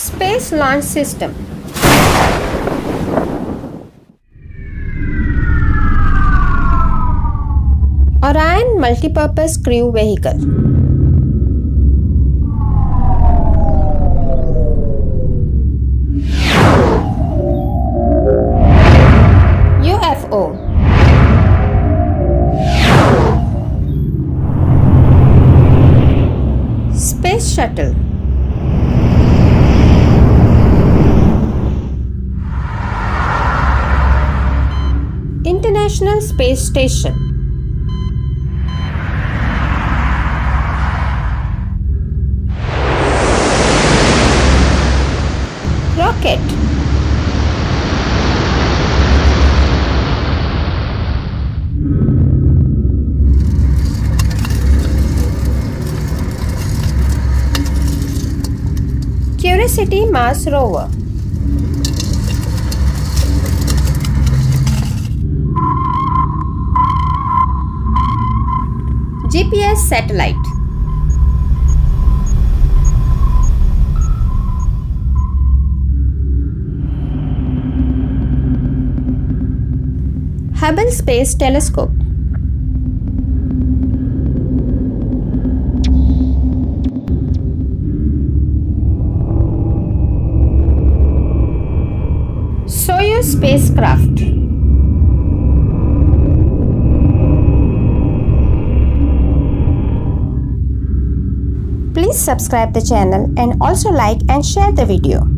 Space Launch System. Orion Multipurpose Crew Vehicle. UFO. Space Shuttle. International Space Station. Rocket. Curiosity Mars rover. GPS satellite. Hubble Space Telescope. Soyuz spacecraft. Please subscribe the channel and also like and share the video.